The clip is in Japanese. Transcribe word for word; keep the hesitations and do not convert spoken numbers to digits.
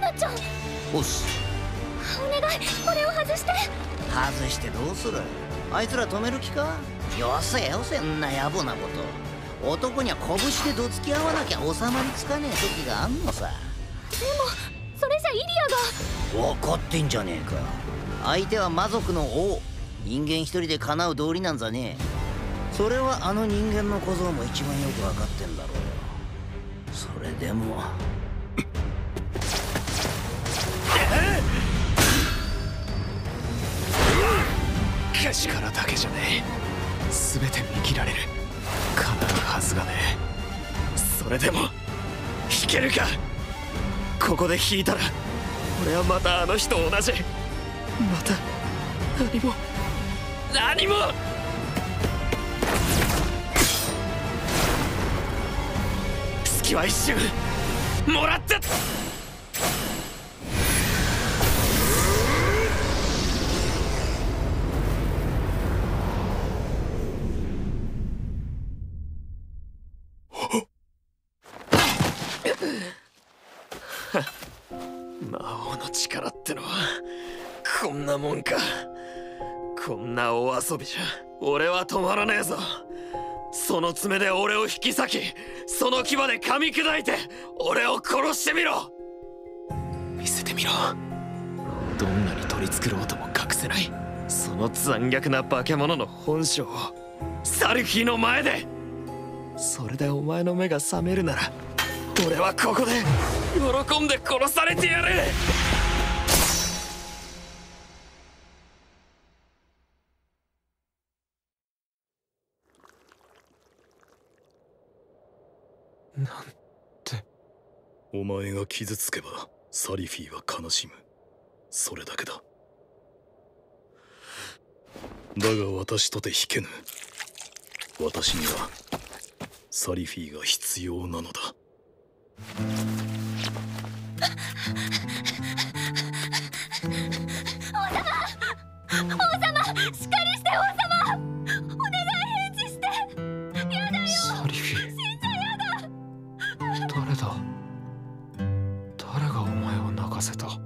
団長。 おっす。 お願い、これを外して。 外してどうする？あいつら止める気か？よせよせ、んな野暮なこと。男には拳でどつき合わなきゃ収まりつかねえ時があんのさ。 でもそれじゃイリアが。 分かってんじゃねえか。相手は魔族の王。人間一人で叶う道理なんざねえ。それはあの人間の小僧も一番よく分かってんだろうよ。それでも力だけじゃねえ、全て見切られる。叶うはずがねえ。それでも引けるか。ここで引いたら俺はまたあの日と同じ。また何も何も。隙は一瞬もらって魔王の力ってのはこんなもんか。こんな大遊びじゃ俺は止まらねえぞ。その爪で俺を引き裂き、その牙で噛み砕いて俺を殺してみろ。見せてみろ。どんなに取り繕おうとも隠せないその残虐な化け物の本性をサルフィーの前で。それでお前の目が覚めるなら俺はここで喜んで殺されてやる。なんて。 お前が傷つけばサリフィーは悲しむ。それだけだ。だが私とて引けぬ。私にはサリフィーが必要なのだ。 王様、王様、しっかりして王様。お願い、返事して。やだよ。 サリフィー。 死んじゃやだ。 誰だ。誰がお前を泣かせた。